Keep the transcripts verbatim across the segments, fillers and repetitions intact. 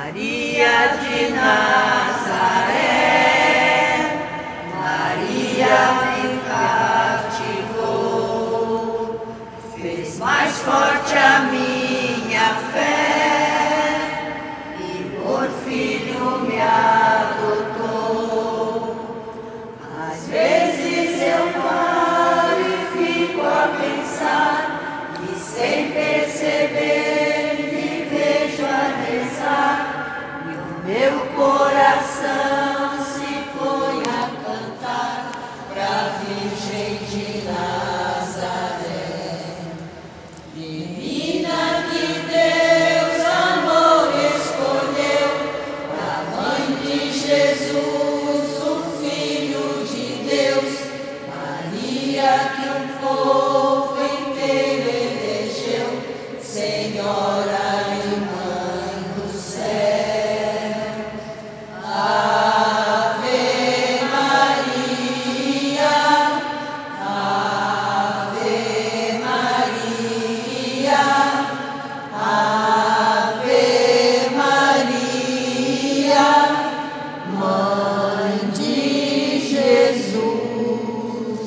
Maria de Nazaré, Maria me cativou, fez mais forte a minha fé e por filho me adotou. Às vezes eu paro e fico a pensar e sem perceber me vejo a rezar e o meu coração se põe a cantar pra Virgem de Nazaré. Menina que Deus amor escolheu, a mãe de Jesus, o Filho de Deus, Maria que o povo inteiro elegeu, Senhora e Mãe do céu. Ave Maria, Ave Maria, Ave Maria, Mãe de Jesus.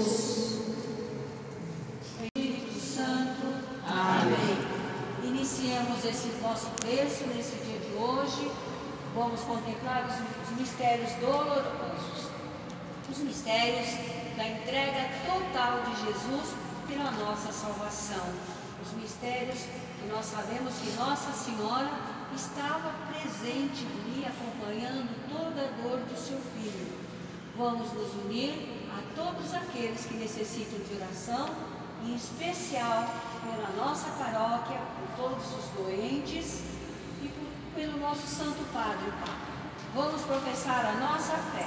Espírito Santo. Amém. Iniciamos esse nosso texto nesse dia de hoje. Vamos contemplar os, os mistérios dolorosos. Os mistérios da entrega total de Jesus pela nossa salvação. Os mistérios que nós sabemos que Nossa Senhora estava presente ali, acompanhando toda a dor do seu filho. Vamos nos unir a todos aqueles que necessitam de oração, em especial pela nossa paróquia, por todos os doentes e por, pelo nosso Santo Padre Papa. Vamos professar a nossa fé.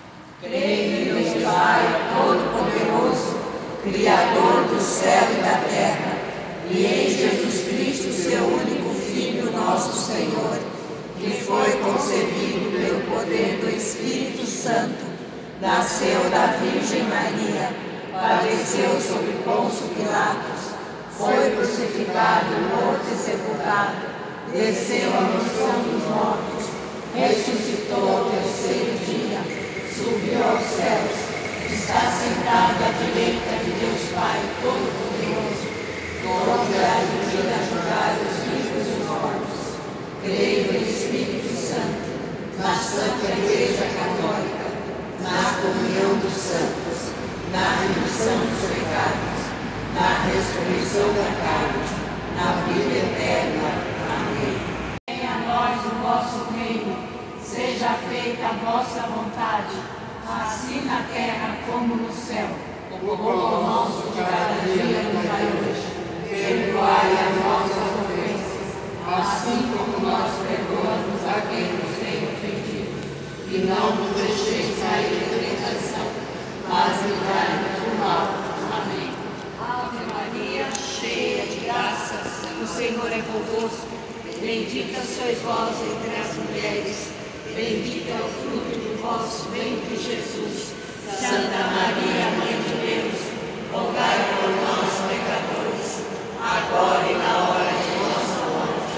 Creio em Deus Pai Todo-Poderoso, Criador do céu e da terra, e em Jesus Cristo, seu único Filho, nosso Senhor, que foi concebido pelo poder do Espírito Santo, nasceu da Virgem Maria, padeceu sob Pôncio Pilatos, foi crucificado, morto e sepultado, desceu à mansão dos mortos, ressuscitou ao terceiro dia, subiu aos céus, está sentado à direita de Deus Pai Todo-Poderoso, donde há de vir a julgar os vivos e os mortos. Creio no Espírito Santo, na Santa Igreja Católica, na comunhão dos santos, na remissão dos pecados, na ressurreição da carne, na vida eterna. Amém. Venha a nós o vosso reino, seja feita a vossa vontade, assim na terra como no céu. O pão nosso de cada dia nos dai hoje. Perdoai as nossas ofensas, assim como nós perdoamos a quem nos tem ofendido. E não nos deixeis cair em tentação, mas livrai-nos do mal. Amém. Ave Maria, cheia de graças, o Senhor é convosco. Bendita sois vós entre as mulheres, bendito é o fruto do vosso ventre, Jesus. Santa Maria, Mãe de Deus, rogai por nós, pecadores, agora e na hora de nossa morte.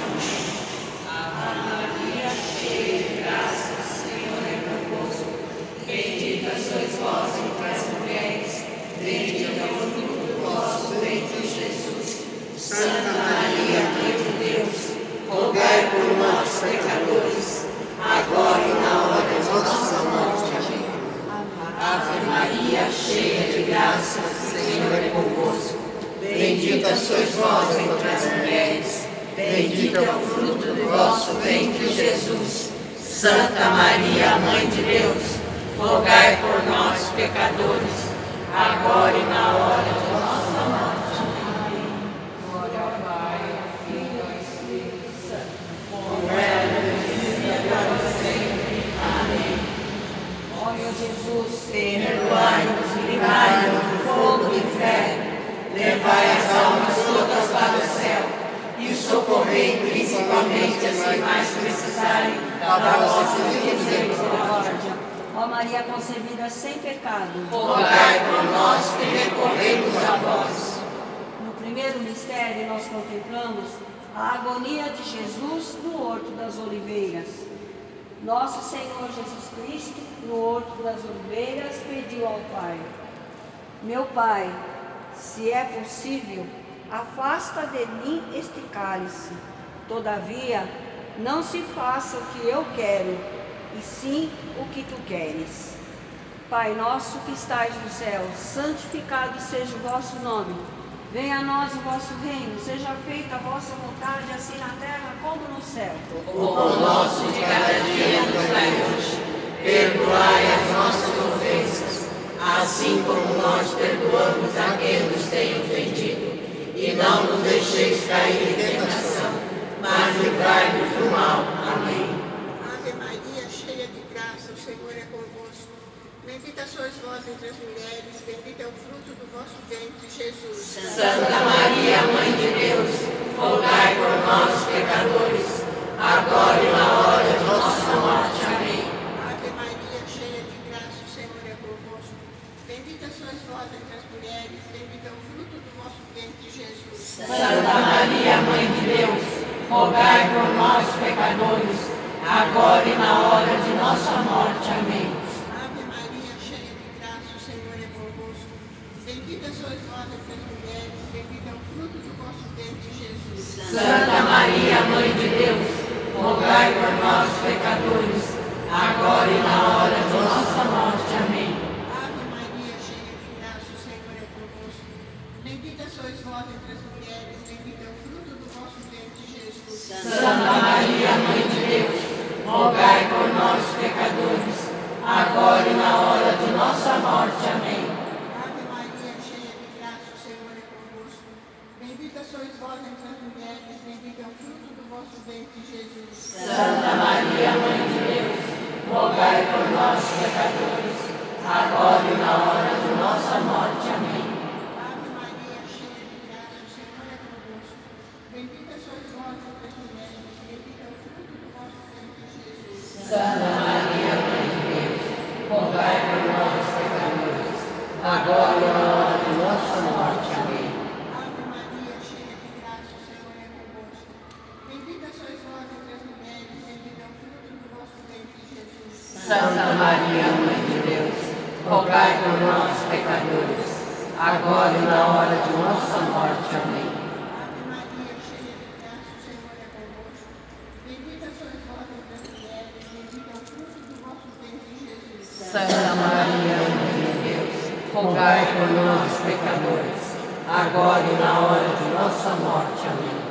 Amém. Ave Maria, cheia de graças, o Senhor é convosco. Bendita sois vós entre as mulheres, bendito é o fruto do vosso ventre, Jesus. Santa Maria, Mãe de Deus, rogai por nós, pecadores, agora e na hora de nossa morte. Amém. Ave Maria, cheia de graça, o Senhor é convosco. Bendita sois vós entre as mulheres, bendito é o fruto do vosso ventre, Jesus. Santa Maria, Mãe de Deus, rogai por nós, pecadores, agora e na hora de nossa morte. Amém. Glória ao Pai, ao Filho e ao Espírito Santo, como era no princípio e agora e sempre. Amém. Ó meu Jesus, Perdoai-nos, livrai-nos do fogo do inferno, levai as almas todas para o céu e socorrei principalmente as que mais precisarem da vossa misericórdia. ó Maria concebida sem pecado, Rogai por nós que recorremos a vós. no primeiro mistério nós contemplamos A agonia de Jesus no Horto das Oliveiras. Nosso Senhor Jesus Cristo, no Horto das Oliveiras, pediu ao Pai: Meu Pai, se é possível, afasta de mim este cálice. Todavia, não se faça o que eu quero, e sim o que tu queres. Pai nosso que estais no céu, santificado seja o vosso nome. Venha a nós o vosso reino, seja feita a vossa vontade, assim na terra como no céu. O pão nosso de cada dia nos dai hoje. Perdoai as nossas ofensas, assim como nós perdoamos a quem nos tem ofendido. E não nos deixeis cair em tentação, mas livrai-nos do mal. Amém. Ave Maria, cheia de graça, o Senhor é convosco. Bendita sois vós entre as mulheres, bendito é o fruto do vosso ventre, Jesus. Santa Maria, Mãe de Deus, rogai por nós, pecadores, agora e na hora de nossa morte. Amém. Ave Maria, cheia de graça, o Senhor é convosco. Bendita sois vós entre as mulheres, bendito é o fruto do vosso ventre, Jesus. Santa Maria, Mãe de Deus, rogai por nós, pecadores, agora e na hora de nossa morte. Amém. Bendita sois vós entre as mulheres, bendito é o fruto do vosso ventre, Jesus. Santa Maria, Mãe de Deus, rogai por nós, pecadores, agora e na hora de nossa morte. Amém. Ave Maria, cheia de graça, o Senhor é convosco. Bendita sois vós entre as mulheres, bendito é o fruto do vosso ventre, Jesus. Santa Maria, Mãe de Deus, rogai por nós, pecadores, agora e na hora de nossa morte. Amém. Bendita sois vós entre as mulheres, bendito é o fruto do vosso ventre, Jesus. Santa Maria, Mãe de Deus, rogai por nós, pecadores, agora e na hora de nossa morte. Amém. Ave Maria, cheia de graça, o Senhor é convosco. Bendita sois vós entre as mulheres, bendito é o fruto do vosso ventre, Jesus. Santa Maria, Mãe de Deus, rogai por nós, pecadores, agora e na hora de nossa morte. Amém. Santa Maria, Mãe de Deus, rogai por nós, pecadores, agora e na hora de nossa morte. Amém. Ave Maria, cheia de graça, o Senhor é convosco. Bendita sois vós entre as mulheres, bendito é o fruto do vosso ventre, Jesus. Santa Maria, Mãe de Deus, rogai por nós, pecadores, agora e na hora de nossa morte. Amém.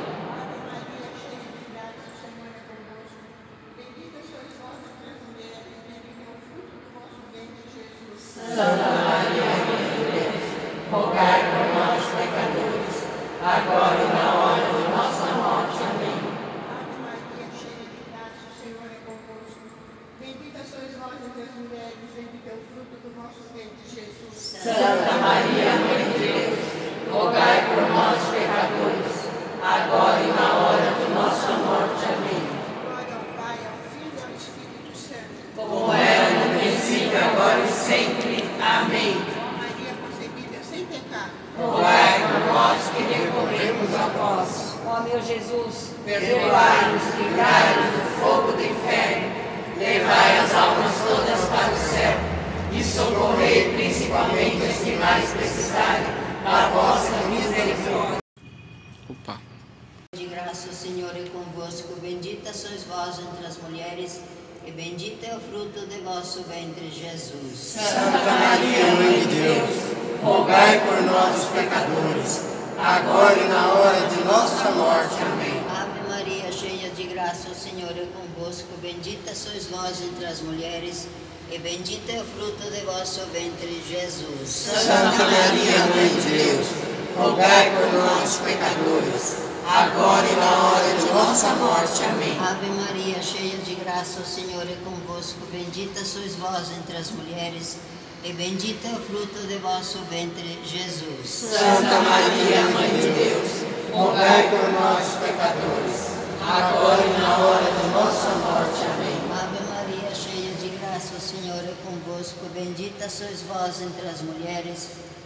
Santa Maria, Mãe de Deus, rogai por nós, pecadores, agora e na hora de nossa morte. Amém. Ave Maria, cheia de graça, o Senhor é convosco. Bendita sois vós entre as mulheres, bendito é o fruto do vosso ventre, Jesus. Santa Maria, Mãe de Deus, rogai por nós, pecadores, agora e na hora de nossa morte. Amém. Glória ao Pai, ao Filho e ao Espírito Santo. Como era no princípio, agora e sempre. Amém. Ó Maria concebida sem pecado, rogai por nós que recorremos a vós. Ó meu Jesus, Perdoai-nos, livrai-nos do fogo do inferno, levai as almas todas para o céu e socorrei principalmente os que mais precisarem da vossa misericórdia. Opa. De graça, o Senhor é convosco, bendita sois vós entre as mulheres, e bendito é o fruto de vosso ventre, Jesus. Santa Maria, Mãe de Deus, rogai por nós, pecadores, agora e na hora de nossa morte. Amém. Ave Maria, cheia de graça, o Senhor é convosco, bendita sois vós entre as mulheres, e bendito é o fruto de vosso ventre, Jesus. Santa Maria, Mãe de Deus, rogai por nós, pecadores, agora e na hora de nossa morte. Amém. Ave Maria, cheia de graça, o Senhor é convosco, bendita sois vós entre as mulheres, e bendito é o fruto de vosso ventre, Jesus. Santa Maria, Mãe de Deus, rogai por nós, pecadores, agora e na hora de nossa morte. Amém. Ave Maria, cheia de graça, o Senhor é convosco, bendita sois vós entre as mulheres,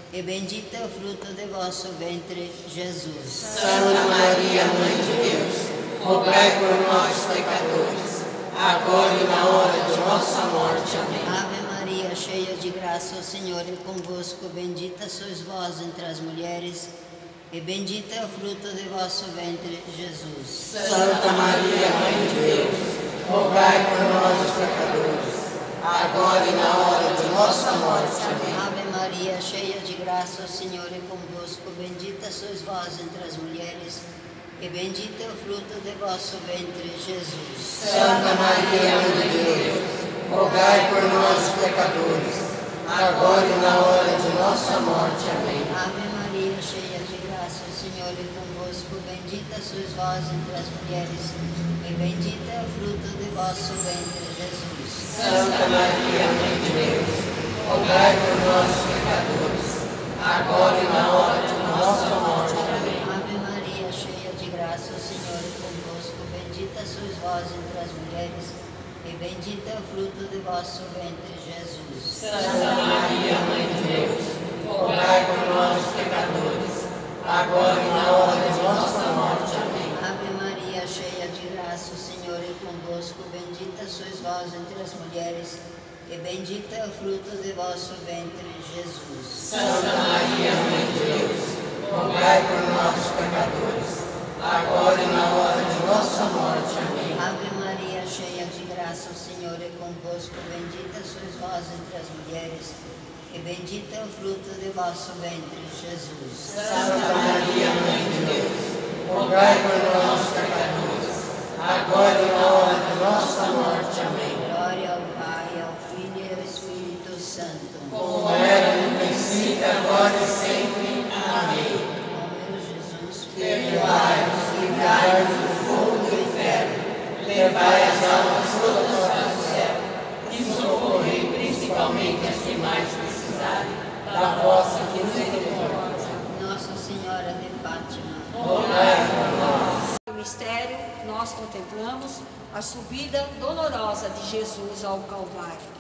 e bendito é o fruto de vosso ventre, Jesus. Santa Maria, Mãe de Deus, rogai por nós, pecadores, agora e na hora de nossa morte. Amém. Ave Maria, cheia de graça, o Senhor é convosco, bendita sois vós entre as mulheres, e bendito é o fruto de vosso ventre, Jesus. Santa Maria, Mãe de Deus, rogai por nós, os pecadores, agora e na hora de nossa morte. Amém. Ave Maria, cheia de graça, o Senhor é convosco, bendita sois vós entre as mulheres, e bendito é o fruto de vosso ventre, Jesus. Santa Maria, Mãe de Deus, rogai por nós, os pecadores, agora e na hora de nossa morte. Amém. Ave Maria, cheia de graça, o Senhor é convosco, bendita sois vós entre as mulheres, e bendito é o fruto de vosso ventre, Jesus. Santa Maria, Mãe de Deus, rogai por nós, pecadores, agora e na hora de nossa morte. Amém. Ave Maria, cheia de graça, o Senhor é convosco, bendita sois vós entre as mulheres, e bendito é o fruto de vosso ventre, Jesus. Santa Maria, Mãe de Deus, rogai por nós, pecadores, agora e na hora de nossa morte. Amém. Ave Maria, cheia de graça, o Senhor é convosco, bendita sois vós entre as mulheres, e bendito é o fruto de vosso ventre, Jesus. Santa Maria, Mãe de Deus, rogai por nós, pecadores, agora e na hora de nossa morte. Amém. Ave Maria, cheia de graça, o Senhor é convosco, bendita sois vós entre as mulheres, e bendito é o fruto de vosso ventre, Jesus. Santa Maria, Mãe de Deus, rogai por nós, pecadores, agora e na hora de nossa morte. Amém. Glória ao Pai, ao Filho e ao Espírito Santo. Como era no princípio, agora e sempre. Amém. Ó meu Jesus, Perdoai-nos, livrai-nos do fogo do inferno, levai as almas todas para o céu e socorrei principalmente as que mais precisarem da vossa misericórdia. Nossa Senhora de Fátima, Rogai por nós. No mistério, nós contemplamos a subida dolorosa de Jesus ao Calvário.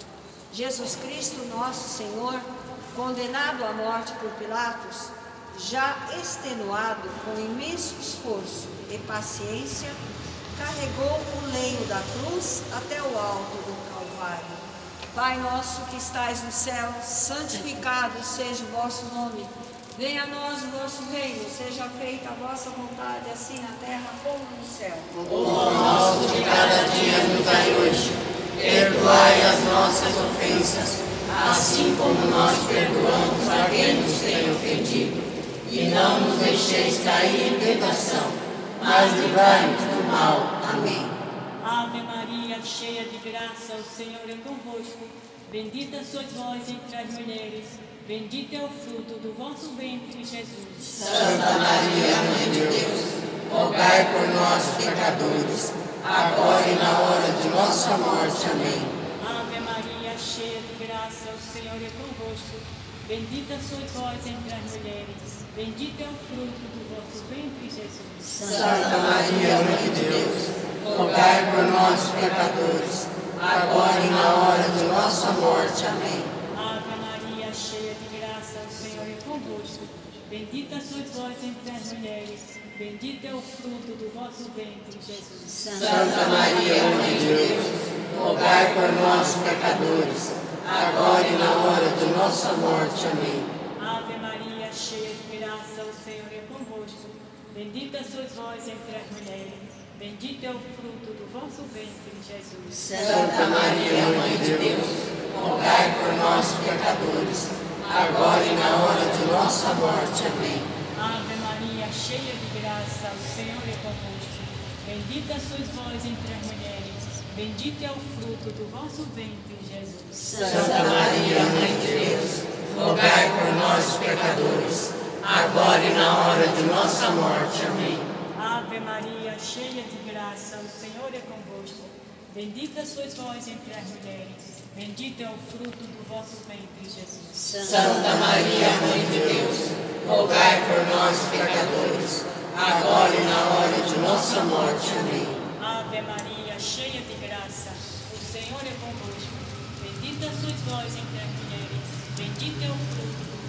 Jesus Cristo, nosso Senhor, condenado à morte por Pilatos, já extenuado com imenso esforço e paciência, carregou o leio da cruz até o alto do Calvário. Pai nosso que estais no céu, santificado seja o vosso nome. Venha a nós o vosso reino, seja feita a vossa vontade, assim na terra como no céu. O pão nosso de cada dia nos dai hoje. Perdoai as nossas ofensas, assim como nós perdoamos a quem nos tem ofendido. E não nos deixeis cair em tentação, mas livrai-nos do mal. Amém. Ave Maria, cheia de graça, o Senhor é convosco. Bendita sois vós entre as mulheres, bendito é o fruto do vosso ventre, Jesus. Santa Maria, Mãe de Deus, rogai por nós, pecadores, agora e na hora de nossa morte. Amém. Ave Maria, cheia de graça, o Senhor é convosco. Bendita sois vós entre as mulheres, bendito é o fruto do vosso ventre, Jesus. Santa Maria, Mãe de Deus, rogai por nós, pecadores, agora e na hora de nossa morte. Amém. Ave Maria, cheia de graça, o Senhor é convosco. Bendita sois vós entre as mulheres, bendito é o fruto do vosso ventre, Jesus. Santa Maria, Mãe de Deus, rogai por nós, pecadores, agora e na hora de nossa morte. Amém. Ave Maria, cheia de graça, o Senhor é convosco. Bendita sois vós entre as mulheres, bendito é o fruto do vosso ventre, Jesus. Santa Maria, Mãe de Deus, rogai por nós, pecadores, agora e na hora de nossa morte. Amém. Ave Maria, cheia de graça, o Senhor é convosco. Bendita sois vós entre as mulheres, bendito é o fruto do vosso ventre, Jesus. Santa Maria, Mãe de Deus, rogai por nós, pecadores, agora e na hora de nossa morte. Amém. Ave Maria, cheia de graça, o Senhor é convosco. Bendita sois vós entre as mulheres, bendito é o fruto do vosso ventre, Jesus. Santa Maria, Mãe de Deus, rogai por nós, pecadores, agora e na hora de nossa morte. Amém. Ave Maria, cheia de graça, o Senhor é convosco. Bendita sois vós entre as mulheres, bendito é o fruto do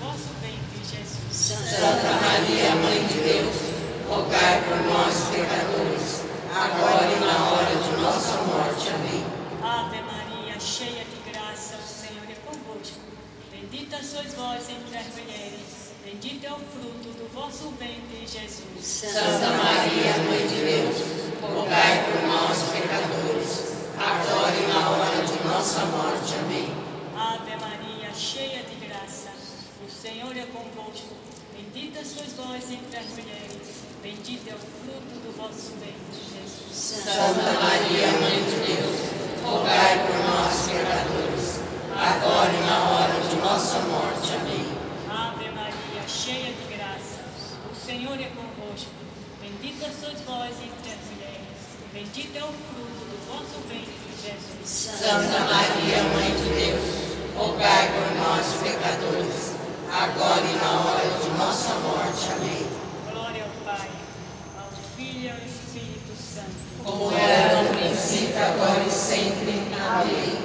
vosso ventre, Jesus. Santa Maria, Mãe de Deus, rogai por nós, pecadores, agora e na hora de nossa morte. Amém. Ave Maria, cheia de graça, o Senhor é convosco. Bendita sois vós entre as mulheres, bendito é o fruto do vosso ventre, Jesus. Santa Maria, Mãe de Deus, rogai por nós, pecadores, agora e na hora de nossa morte. Amém. Ave Maria, cheia de graça, o Senhor é convosco. Bendita sois vós entre as mulheres, bendito é o fruto do vosso ventre, Jesus. Santa Maria, Mãe de Deus, rogai por nós, pecadores, agora e na hora de nossa morte. Amém. Ave Maria, cheia de graça, o Senhor é convosco. Bendita sois vós entre as mulheres, bendito é o fruto do vosso ventre, Jesus. Santa Maria, Mãe de Deus, rogai por nós, pecadores, agora e na hora de nossa morte. Amém. Glória ao Pai, ao Filho e ao Espírito Santo. Como era no princípio, agora e sempre. Amém.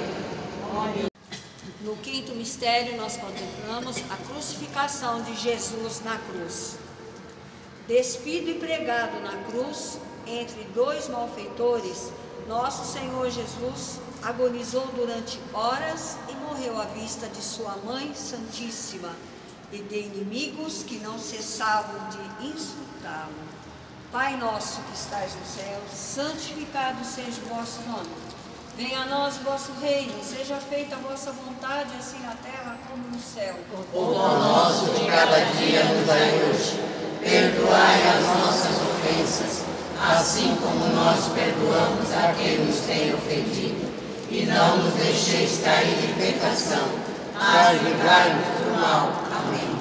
No quinto mistério, nós contemplamos a crucificação de Jesus na cruz. Despido e pregado na cruz, entre dois malfeitores, nosso Senhor Jesus agonizou durante horas e morreu à vista de sua Mãe Santíssima e de inimigos que não cessavam de insultá-lo. Pai nosso que estais no céu, santificado seja o vosso nome. Venha a nós o vosso reino, seja feita a vossa vontade, assim na terra como no céu. O pão nosso de cada dia nos dai hoje. Perdoai as nossas ofensas, assim como nós perdoamos a quem nos tem ofendido. E não nos deixeis cair em pecação, mas livrai-nos do mal. Amém.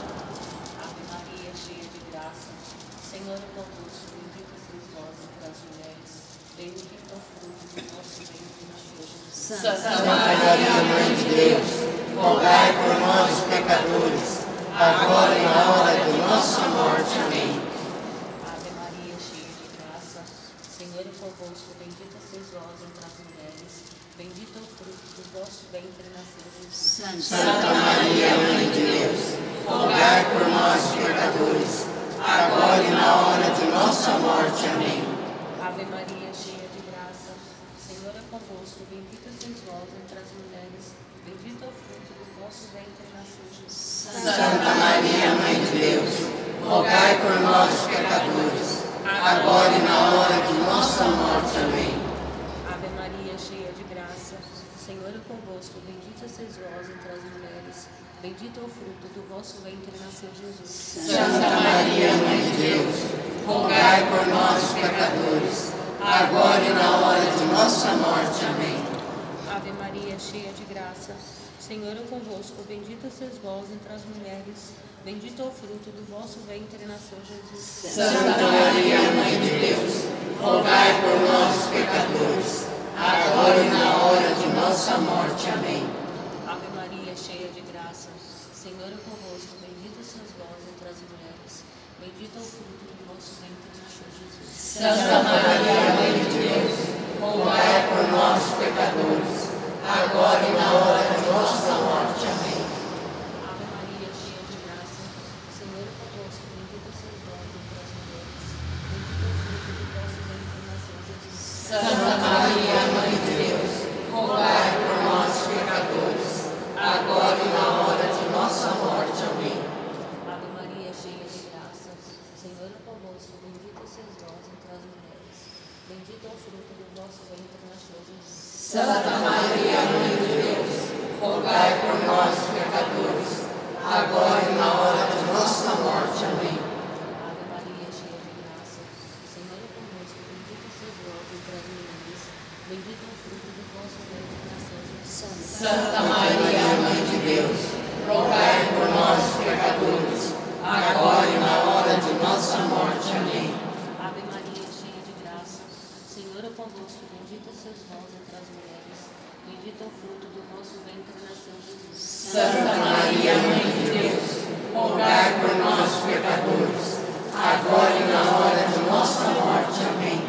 Ave Maria, cheia de graça, o Senhor é convosco, bendita sois vós entre as mulheres, bendito é o fruto do vosso ventre, Jesus. Santa Maria, Mãe de Deus, rogai por nós, pecadores, agora e na hora de nossa morte. Amém. Ave Maria, cheia de graça, o Senhor é convosco, bendita sois vós entre as mulheres, bendito é o fruto do vosso ventre, nasceu Jesus. Santa Maria, Mãe de Deus, rogai por nós, pecadores, agora e na hora de nossa morte. Amém. Ave Maria, cheia de graça, o Senhor é convosco, bendita sois vós entre as mulheres, bendito é o fruto do vosso ventre, nasceu Jesus. Santa Maria, Mãe de Deus, rogai por nós, pecadores, agora e na hora de nossa morte. Amém. Ave Maria, cheia de graça, o Senhor é convosco, bendita sois vós entre as mulheres, bendito é o fruto do vosso ventre, nasceu Jesus. Santa Maria, Mãe de Deus, rogai por nós, pecadores, agora e na hora de nossa morte. Amém. Ave Maria, cheia de graça, o Senhor é convosco, bendita sois vós entre as mulheres, bendito é o fruto do vosso ventre, nasceu Jesus. Santa Maria, Mãe de Deus, rogai por nós, pecadores, agora e na hora de nossa morte. Amém. Ave Maria, cheia de graça, o Senhor é convosco, bendita sois vós entre as mulheres, bendito é o fruto do vosso ventre, nasceu Jesus. Santa Maria, Mãe de Deus, rogai por nós, pecadores, agora e na hora de nossa morte. Amém. Ave Maria, cheia de graça, o Senhor é convosco, bendita sois vós entre as mulheres, bendito é o fruto do vosso ventre, nasceu Jesus. Santa Maria, Mãe de Deus, rogai por nós, pecadores, agora e na hora de nossa morte. Amém. Ave Maria, cheia de graça, o Senhor é convosco, bendita sois vós entre as mulheres, bendito é o fruto do vosso ventre, nasceu Jesus. Santa Maria, Mãe de Deus, rogai por nós, pecadores, agora e na hora de nossa morte. Amém. Ave Maria, cheia de graça, o Senhor é convosco, bendita sois vós entre as mulheres, bendito é o fruto do vosso ventre, nasceu Jesus. Santa Maria, Mãe de Deus, rogai por nós, pecadores, agora e na hora de nossa morte. Amém. Ave Maria, cheia de graça, o Senhor é convosco, bendita sois vós entre as mulheres, bendito é o fruto do vosso ventre, nasceu Jesus. Santa Maria, Mãe de Deus, rogai por nós, pecadores, agora e na hora de nossa morte. Amém.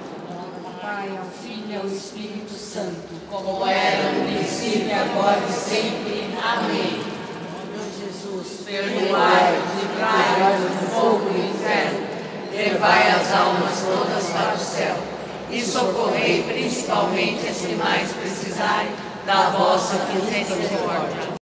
Ao Pai, ao Filho e ao Espírito Santo, Como era no princípio, agora e sempre. Amém. Senhor Jesus. Jesus, perdoai, livrai-nos do fogo do inferno, levai as almas todas para o céu e socorrei principalmente as que mais precisarem da vossa misericórdia.